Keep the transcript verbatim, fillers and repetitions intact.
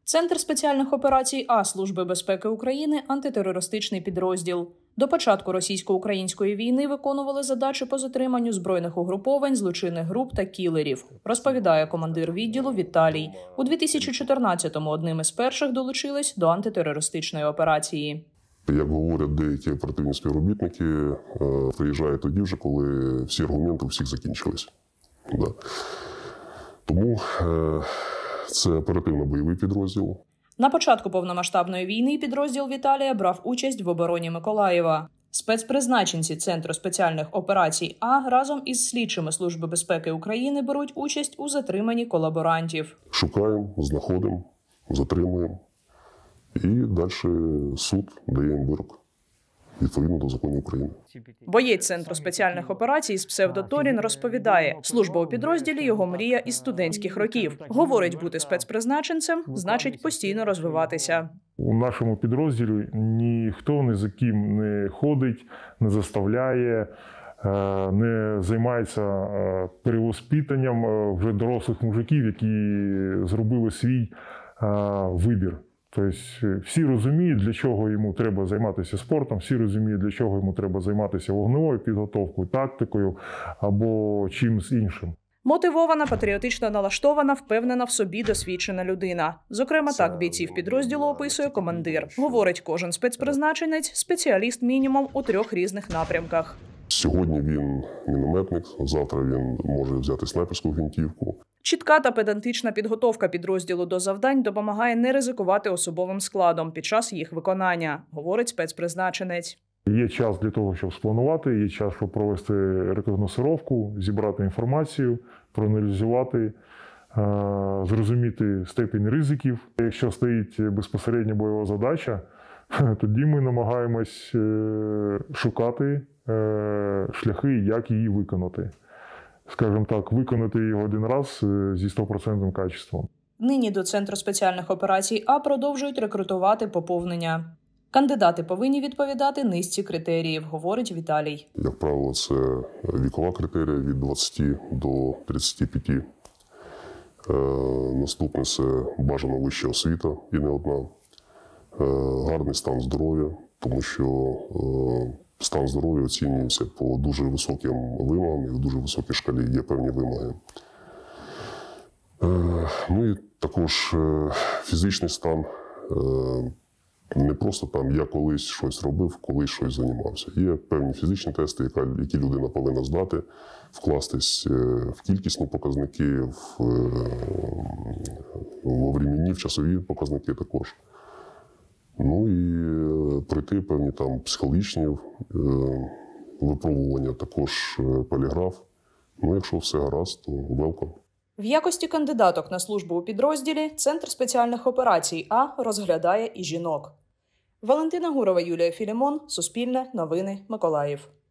Центр спеціальних операцій А Служби безпеки України – антитерористичний підрозділ. До початку російсько-української війни виконували задачі по затриманню збройних угруповань, злочинних груп та кілерів, розповідає командир відділу Віталій. У дві тисячі чотирнадцятому одним із перших долучились до антитерористичної операції. Як говорять деякі оперативні співробітники, приїжджають тоді вже, коли всі аргументи у всіх закінчились. Да. Тому це оперативно-бойовий підрозділ. На початку повномасштабної війни підрозділ Віталія брав участь в обороні Миколаєва. Спецпризначенці Центру спеціальних операцій А разом із слідчими Служби безпеки України беруть участь у затриманні колаборантів. Шукаємо, знаходимо, затримуємо. І далі суд дає їм вирок відповідно до законів України. Боєць Центру спеціальних операцій з псевдоторін розповідає, служба у підрозділі – його мрія із студентських років. Говорить, бути спецпризначенцем – значить постійно розвиватися. У нашому підрозділі ніхто ні за ким не ходить, не заставляє, не займається перевоспитанням вже дорослих мужиків, які зробили свій вибір. Тобто всі розуміють, для чого йому треба займатися спортом, всі розуміють, для чого йому треба займатися вогневою підготовкою, тактикою або чимось іншим. Мотивована, патріотично налаштована, впевнена в собі досвідчена людина. Зокрема, так бійців підрозділу описує командир. Говорить, кожен спецпризначенець – спеціаліст мінімум у трьох різних напрямках. Сьогодні він мінометник, завтра він може взяти снайперську гвинтівку. Чітка та педантична підготовка підрозділу до завдань допомагає не ризикувати особовим складом під час їх виконання, говорить спецпризначенець. Є час для того, щоб спланувати, є час, щоб провести рекогносцировку, зібрати інформацію, проаналізувати, зрозуміти степінь ризиків. Якщо стоїть безпосередньо бойова задача, тоді ми намагаємось шукати шляхи, як її виконати. Скажімо так, виконати його один раз зі стопроцентним качеством. Нині до Центру спеціальних операцій А продовжують рекрутувати поповнення. Кандидати повинні відповідати низці критеріїв, говорить Віталій. Як правило, це вікова критерія від двадцяти до тридцяти п'яти. Е, наступне – це бажана вища освіта і не одна. Е, гарний стан здоров'я, тому що е, стан здоров'я оцінюється по дуже високим вимогам, і в дуже високій шкалі є певні вимоги. Е, ну і також е, фізичний стан. Е, не просто там я колись щось робив, колись щось займався. Є певні фізичні тести, які людина повинна здати, вкластись в кількісні показники, в, во временні, в часові показники також. Ну і пройти певні там психологічні випробування, також поліграф. Ну, якщо все гаразд, то welcome. В якості кандидаток на службу у підрозділі Центр спеціальних операцій А розглядає і жінок. Валентина Гурова, Юлія Філімон, Суспільне, Новини, Миколаїв.